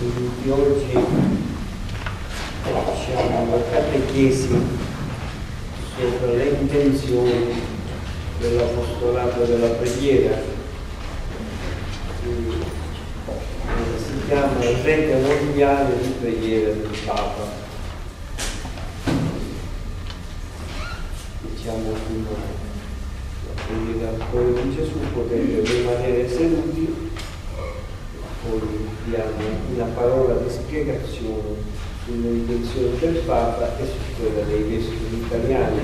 di oggi facciamo la catechesi sopra le intenzioni dell'apostolato della preghiera, che si chiama Rete Mondiale di Preghiera del Papa. Diciamo prima la preghiera al cuore di Gesù, potete rimanere seduti. Poi diamo una parola di spiegazione sulle intenzioni del Papa e su quella dei vescovi italiani.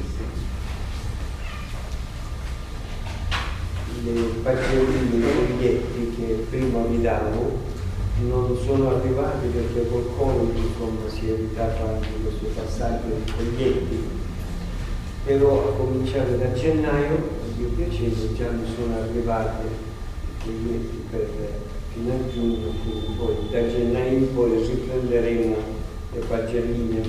Le pagine, i biglietti che prima vi davo non sono arrivati perché col Covid si è evitato anche questo passaggio di biglietti, però a cominciare da gennaio, a Dio piacere, già mi sono arrivati i biglietti per fino a giugno, quindi poi da gennaio in poi riprenderemo le pagelline.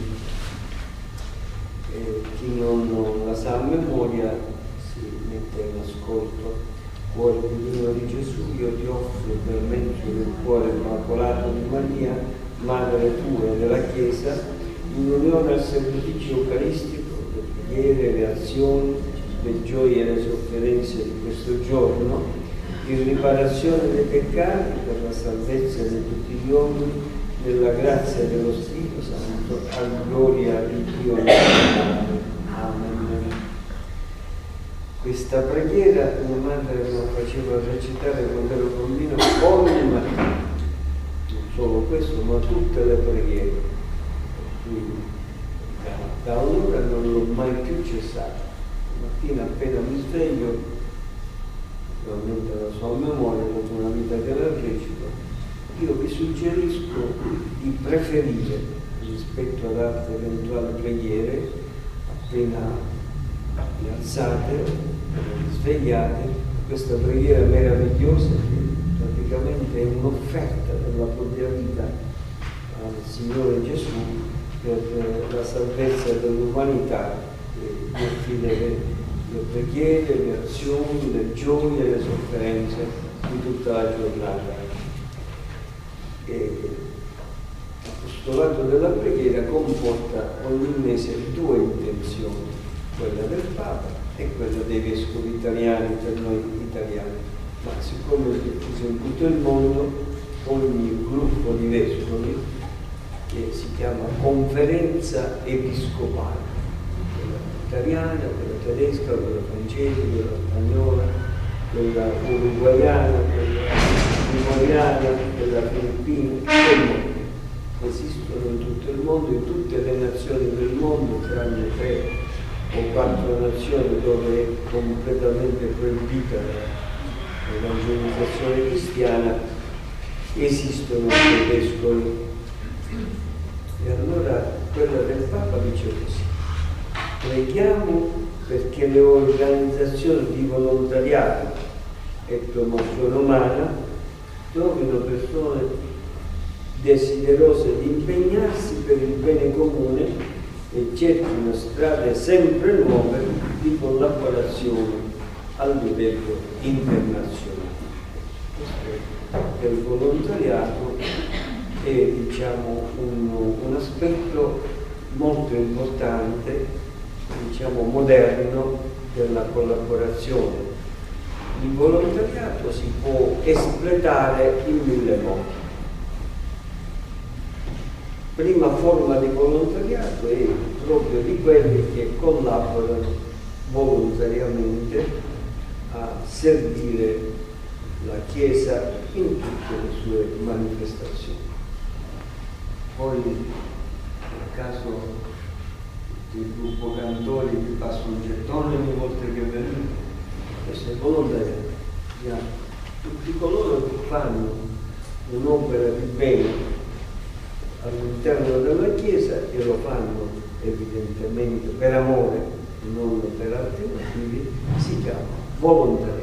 Chi non la sa a memoria si mette in ascolto. Cuore divino di Gesù, io ti offro per mezzo del cuore immacolato di Maria, Madre tua e della Chiesa, in unione al sacrificio eucaristico, le preghiere, le azioni, le gioie e le sofferenze di questo giorno, in riparazione dei peccati, per la salvezza di tutti gli uomini, nella grazia dello Spirito Santo, a gloria di Dio. Amen. Questa preghiera mia madre me la faceva recitare quando ero bambino ogni mattina, non solo questo, ma tutte le preghiere. Quindi da allora non l'ho mai più cessato. La mattina appena mi sveglio, naturalmente la sua memoria, dopo una vita che la recito, io vi suggerisco di preferire rispetto ad altre eventuali preghiere, appena vi alzate, vi svegliate, questa preghiera meravigliosa che praticamente è un'offerta della propria vita al Signore Gesù per la salvezza dell'umanità, e vi affidere le preghiere, le azioni, le gioie e le sofferenze di tutta la giornata. L'apostolato della preghiera comporta ogni mese due intenzioni, quella del Papa e quella dei vescovi italiani, per noi italiani. Ma siccome è diffuso in tutto il mondo, ogni gruppo di vescovi, che si chiama conferenza episcopale, italiana, quella tedesca, quella francese, quella spagnola, quella uruguayana, quella limoriana, quella filippina, esistono in tutto il mondo, in tutte le nazioni del mondo, tranne 3 o 4 nazioni dove è completamente proibita l'evangelizzazione cristiana, esistono dei vescovi. E allora quella del Papa dice così: preghiamo perché le organizzazioni di volontariato e promozione umana trovino persone desiderose di impegnarsi per il bene comune e cerchino strade sempre nuove di collaborazione a livello internazionale. Questo è il volontariato, è diciamo un aspetto molto importante, diciamo moderno, della collaborazione. Il volontariato si può espletare in 1000 modi. Prima forma di volontariato è proprio di quelli che collaborano volontariamente a servire la Chiesa in tutte le sue manifestazioni. Poi, nel caso del gruppo cantori vi passo un gettone ogni volta che venite, questo è volontariato. Tutti coloro che fanno un'opera di bene all'interno della Chiesa e lo fanno evidentemente per amore, non per altri motivi, si chiama volontariato.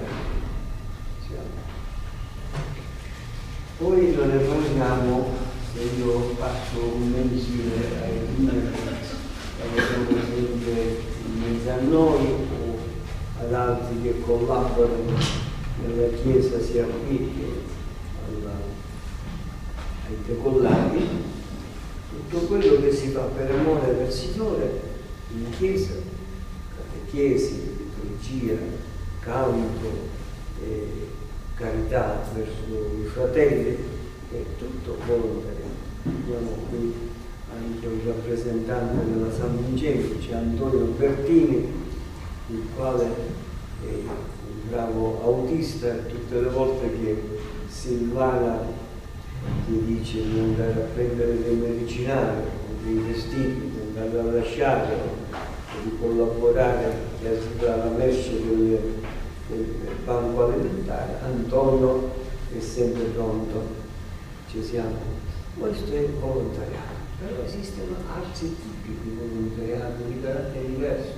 Poi non ne parliamo se io passo un mensile ai miei, sono sempre in mezzo a noi o ad altri che collaborano nella Chiesa sia qui che ai decollati, tutto quello che si fa per amore del Signore in chiesa, catechesi, liturgia, canto, carità verso i fratelli, è tutto volontario. Abbiamo qui anche un rappresentante della San Vincenzo, c'è Antonio Bertini, il quale è un bravo autista, e tutte le volte che Silvana ti dice di andare a prendere dei medicinali o dei vestiti, di andare a lasciare o di collaborare alla merce del banco alimentare, Antonio è sempre pronto, ci siamo. Questo è volontariato, però esistono altri tipi di volontariato di carattere diverso,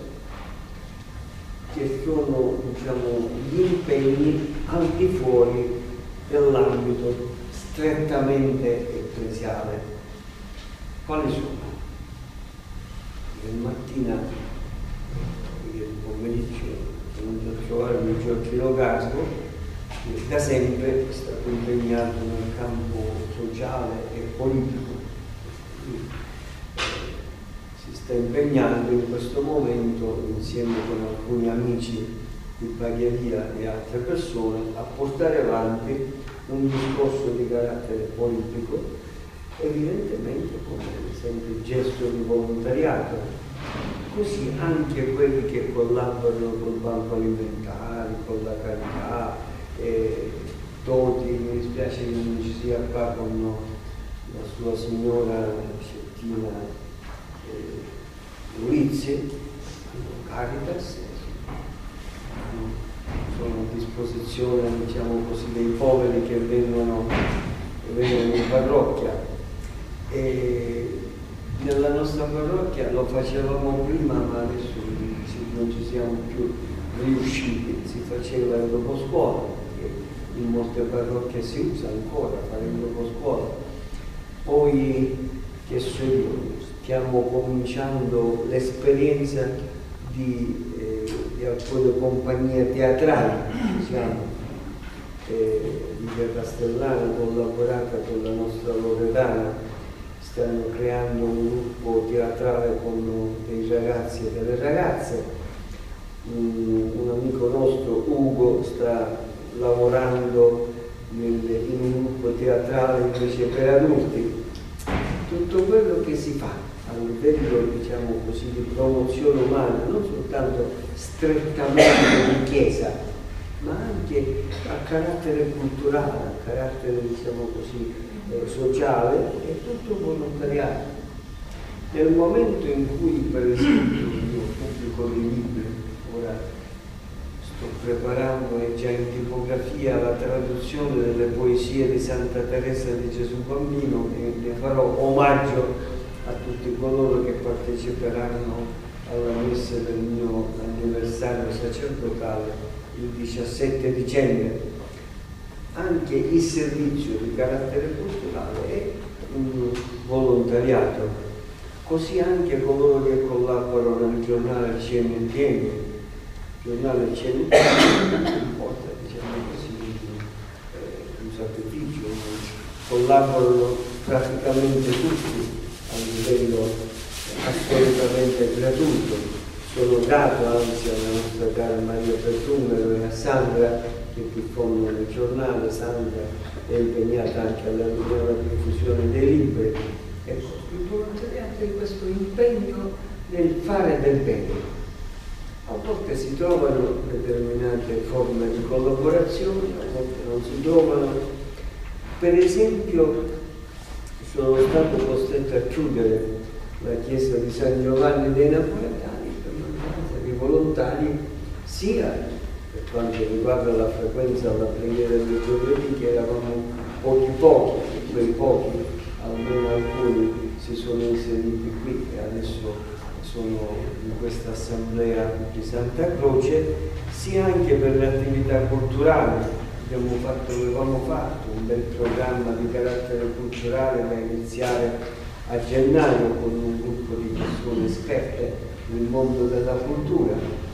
che sono, diciamo, gli impegni al di fuori dell'ambito strettamente ecclesiale. Quali sono? Ieri mattina, ieri pomeriggio, sono venuto a trovarmi Giorgino Gasbo, che da sempre è stato impegnato nel campo sociale e politico. Si sta impegnando in questo momento, insieme con alcuni amici di Paglia e altre persone, a portare avanti un discorso di carattere politico, evidentemente come sempre il gesto di volontariato. Così anche quelli che collaborano col banco alimentare, con la carità, Toti, mi dispiace che non ci sia qua con la sua signora Cettina Ulizzi, Caritas, sono a disposizione, diciamo così, dei poveri che vengono in parrocchia. E nella nostra parrocchia lo facevamo prima, ma adesso non ci siamo più riusciti, si faceva il dopo scuola, in molte parrocchie si usa ancora fare il dopo scuola. Poi, che so io, stiamo cominciando l'esperienza di alcune compagnie teatrali, diciamo, di Castellana, collaborata con la nostra Loredana, stanno creando un gruppo teatrale con dei ragazzi e delle ragazze. Un amico nostro, Ugo, sta lavorando in un gruppo teatrale invece per adulti. Tutto quello che si fa a livello, diciamo così, di promozione umana, non soltanto strettamente di chiesa, ma anche a carattere culturale, a carattere, diciamo così, sociale, è tutto volontariato. Nel momento in cui, per esempio, io pubblico dei libri, ora sto preparando, è già in tipografia, la traduzione delle poesie di Santa Teresa di Gesù Bambino, e ne farò omaggio a tutti coloro che parteciperanno alla messa del mio anniversario sacerdotale il 17 dicembre. Anche il servizio di carattere culturale è un volontariato, così anche coloro che collaborano nel giornale CNTN, giornale CNTN porta, diciamo così, un sacrificio, collaborano praticamente tutti a livello assolutamente gratuito. Sono grato anzi alla nostra cara Maria Pertumero e a Sandra che diffondono il giornale. Sandra è impegnata anche nella diffusione dei libri. Ecco, il volontariato è questo impegno nel fare del bene. A volte si trovano determinate forme di collaborazione, a volte non si trovano. Per esempio, sono stato costretto a chiudere la chiesa di San Giovanni dei Napoletani per mancanza di volontari, sia per quanto riguarda la frequenza alla preghiera del giovedì, che eravamo pochi, e quei pochi, almeno alcuni, si sono inseriti qui e adesso sono in questa assemblea di Santa Croce, sia anche per le attività culturali. Avevamo fatto un bel programma di carattere culturale da iniziare a gennaio con un gruppo di persone esperte nel mondo della cultura.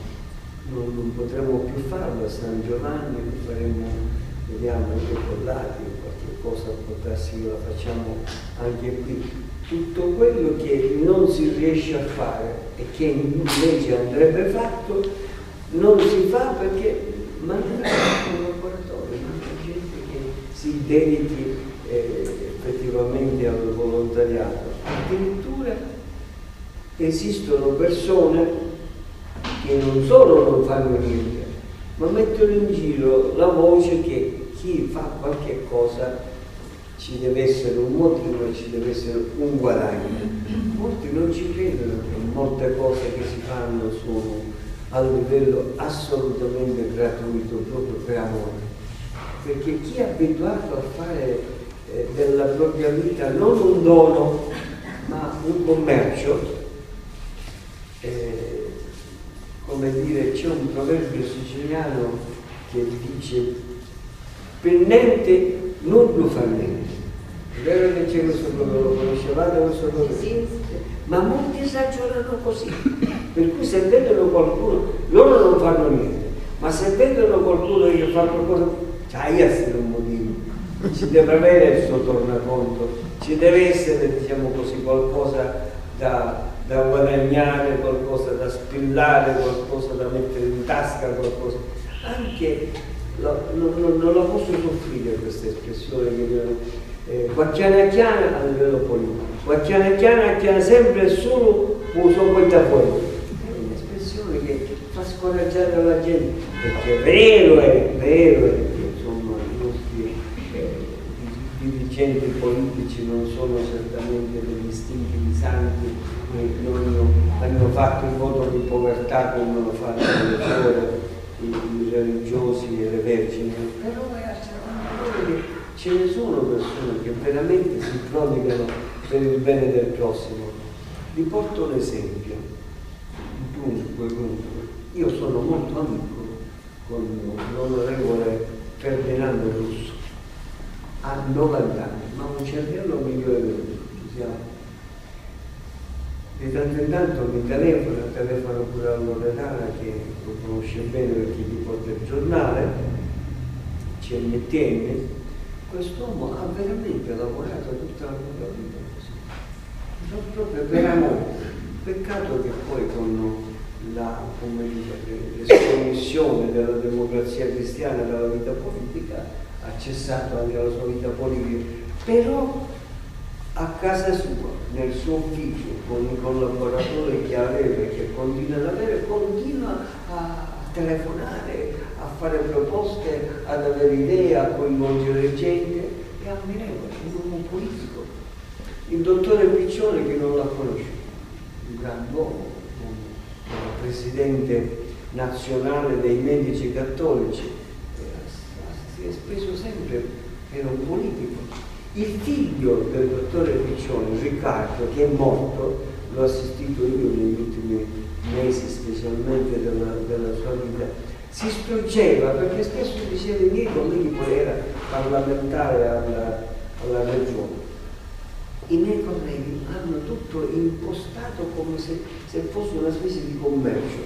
Non potremo più farlo a San Giovanni, lo faremo, vediamo, anche con l'Ati o qualche cosa potresti la facciamo anche qui. Tutto quello che non si riesce a fare e che invece andrebbe fatto non si fa perché manca un laboratorio, manca gente che si dedichi effettivamente al volontariato. Addirittura esistono persone che non solo non fanno niente, ma mettono in giro la voce che chi fa qualche cosa ci deve essere un motivo e ci deve essere un guadagno. Molti non ci credono che molte cose che si fanno sono a livello assolutamente gratuito, proprio per amore. Perché chi è abituato a fare della propria vita non un dono, ma un commercio, come dire, c'è un proverbio siciliano che dice: per niente non lo fa niente. È vero che c'è questo proverbio, lo conoscevate questo proverbio? Sì. Ma molti esaggerano così, per cui se vedono qualcuno, loro non fanno niente, ma se vedono qualcuno che fa qualcosa, c'hai essere un motivo, ci deve avere il suo tornaconto, ci deve essere, diciamo così, qualcosa da guadagnare, qualcosa da spillare, qualcosa da mettere in tasca, qualcosa. Anche non la posso soffrire questa espressione che viene quacchiana chiana a livello politico, quacchiana chiana sempre solo uso questa fuori. È un'espressione che fa scoraggiare la gente, perché vero è che insomma i nostri dirigenti politici non sono certamente degli istinti di santi che non hanno fatto il voto di povertà come lo fanno le suore, i religiosi e le vergini, però ce ne sono persone che veramente si prodigano per il bene del prossimo. Vi porto un esempio. Dunque, io sono molto amico con l'onorevole Ferdinando Russo, ha 90 anni, ma un cervello migliore del mio, ci siamo. Di tanto in tanto mi telefono pure a Loredana, che lo conosce bene perché gli porta il giornale, CNTN. Quest'uomo ha veramente lavorato tutta la propria vita così, proprio per amore. Peccato che poi con l'estromissione della democrazia cristiana dalla vita politica ha cessato anche la sua vita politica, però a casa sua, nel suo ufficio, con i collaboratori che aveva e che continua ad avere, continua a telefonare, a fare proposte, ad avere idee, a coinvolgere gente. È ammirevole, è un uomo politico. Il dottore Piccione, che non l'ha conosciuto, un grand'uomo, presidente nazionale dei medici cattolici, si è speso sempre, era un politico. Il figlio del dottore Piccione, Riccardo, che è morto, l'ho assistito io negli ultimi mesi, specialmente della sua vita, si struggeva perché spesso diceva: i miei colleghi, poi era parlamentare alla regione, i miei colleghi hanno tutto impostato come se fosse una specie di commercio,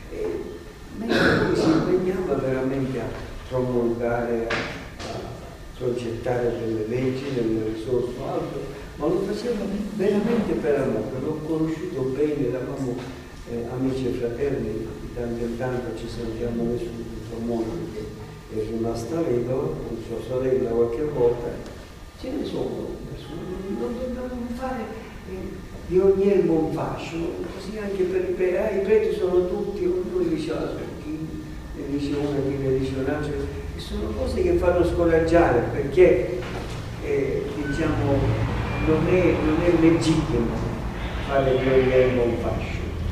mentre lui si impegnava veramente a promulgare, a progettare delle leggi, delle risorse o altro, ma lo faceva veramente per amore. L'ho conosciuto bene, eravamo amici e fratelli, di tanto in tanto ci sentiamo adesso con sua moglie che è rimasta vedova, con sua sorella qualche volta. Ce ne sono persone, non dobbiamo fare di ogni erba un fascio, così anche per i preti sono tutti, ognuno dice la sua, chi ne dice una, chi ne dice un'altra, e sono cose che fanno scoraggiare, perché diciamo non è legittimo fare di ogni erba un fascio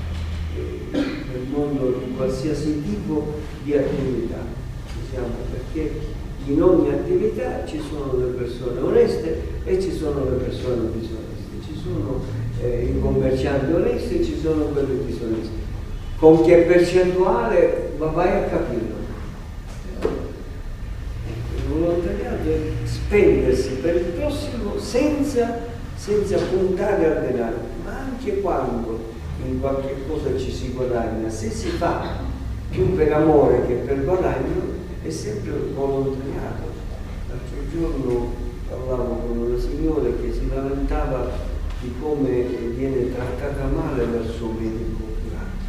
nel mondo di qualsiasi tipo di attività, diciamo, perché in ogni attività ci sono le persone oneste e ci sono le persone disoneste, ci sono i commercianti onesti e ci sono quelli disonesti. Con che percentuale vai a capirlo? Il volontariato è spendersi per il prossimo senza puntare al denaro, ma anche quando in qualche cosa ci si guadagna, se si fa più per amore che per guadagno, è sempre volontariato. L'altro giorno parlavo con una signora che si lamentava di come viene trattata male verso un medico curante.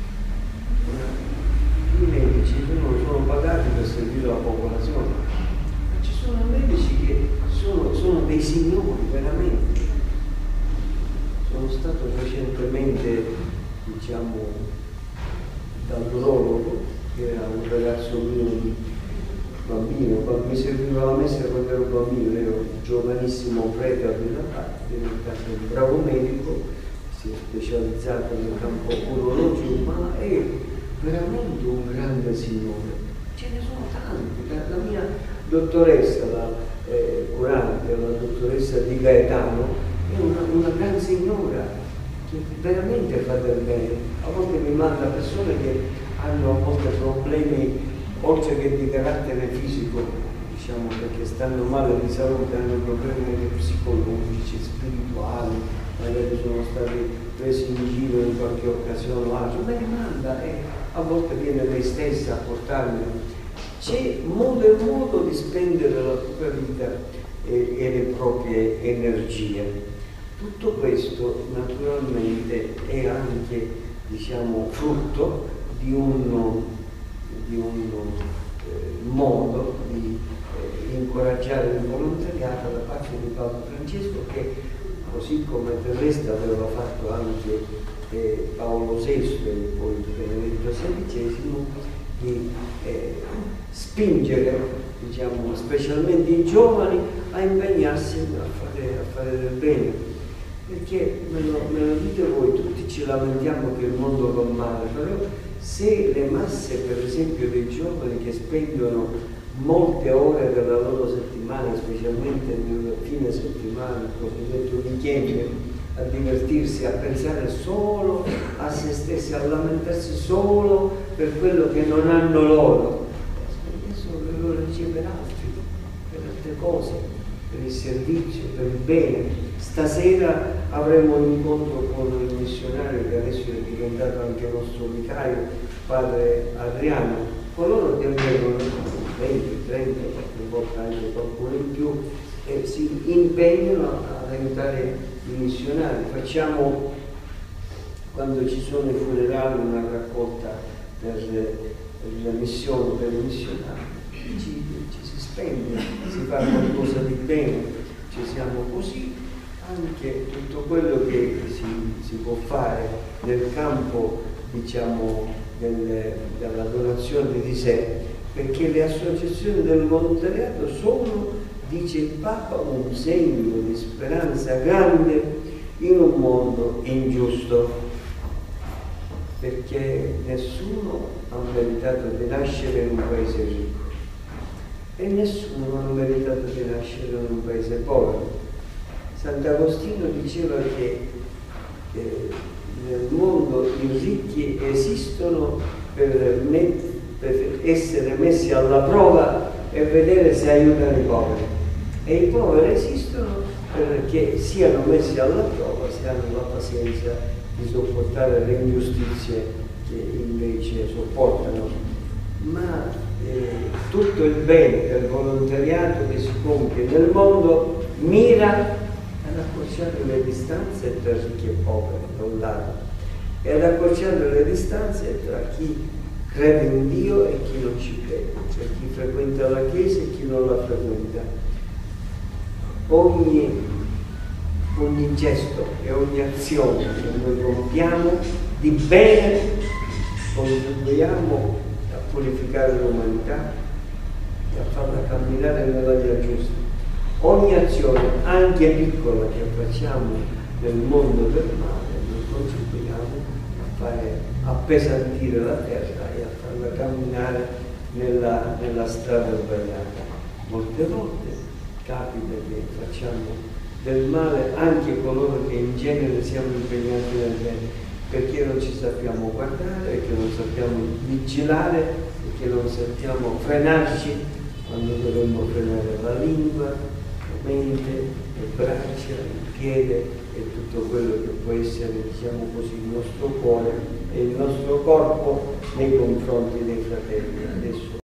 I medici sono pagati per servire la popolazione, ma ci sono medici che sono dei signori veramente. Sono stato recentemente, diciamo, dall'urologo, che era un ragazzo mio, bambino, quando mi serviva la messa quando ero bambino, ero giovanissimo prete a Villa Patti, è diventato un bravo medico, si è specializzato nel campo urologico, ma è veramente un grande signore. Ce ne sono tanti. La mia dottoressa, la curante, la dottoressa Di Gaetano, è una gran signora che veramente fa del bene. A volte mi manda persone che hanno a volte problemi oltre che di carattere fisico, diciamo, perché stanno male di salute, hanno problemi psicologici, spirituali, magari sono stati presi in giro in qualche occasione o altro, me ne manda e a volte viene lei stessa a portarmi. C'è modo e modo di spendere la propria vita e le proprie energie. Tutto questo naturalmente è anche, diciamo, frutto di un modo di incoraggiare il volontariato da parte di Papa Francesco, che così come del resto aveva fatto anche Paolo VI e poi Benedetto XVI, di spingere, diciamo, specialmente i giovani a impegnarsi a fare del bene. Perché me lo dite voi, tutti ci lamentiamo che il mondo va male, però se le masse, per esempio, dei giovani che spendono molte ore della loro settimana, specialmente nel fine settimana, il cosiddetto weekend, a divertirsi, a pensare solo a se stessi, a lamentarsi solo per quello che non hanno loro, adesso lo riceve per altri, per altre cose, per il servizio, per il bene. Stasera avremo un incontro con il missionario che adesso è diventato anche nostro vicario, padre Adriano, coloro che vengono 20, 30, qualche volta anche qualcuno in più, e si impegnano ad aiutare i missionari. Facciamo, quando ci sono i funerali, una raccolta per le missioni, per i missionari, ci si spende, si fa qualcosa di bene, ci siamo così. Anche tutto quello che si può fare nel campo, diciamo, della donazione di sé, perché le associazioni del volontariato sono, dice il Papa, un segno di speranza grande in un mondo ingiusto, perché nessuno ha meritato di nascere in un paese ricco e nessuno ha meritato di nascere in un paese povero. Sant'Agostino diceva che nel mondo i ricchi esistono per essere messi alla prova e vedere se aiutano i poveri, e i poveri esistono perché siano messi alla prova, se hanno la pazienza di sopportare le ingiustizie che invece sopportano. Ma tutto il bene del volontariato che si compie nel mondo mira ad accorciare le distanze tra ricchi e poveri da un lato e ad accorciare le distanze tra chi crede in Dio e chi non ci crede, tra chi frequenta la Chiesa e chi non la frequenta. Ogni gesto e ogni azione che noi compiamo di bene contribuiamo a purificare l'umanità e a farla camminare nella via giusta. Ogni azione, anche piccola, che facciamo nel mondo del male, noi contribuiamo a fare appesantire la terra e a farla camminare nella strada sbagliata. Molte volte capita che facciamo del male anche coloro che in genere siamo impegnati nel bene, perché non ci sappiamo guardare, perché non sappiamo vigilare, perché non sappiamo frenarci quando dovremmo frenare la lingua, mente, le braccia, il piede e tutto quello che può essere, diciamo così, il nostro cuore e il nostro corpo nei confronti dei fratelli. Adesso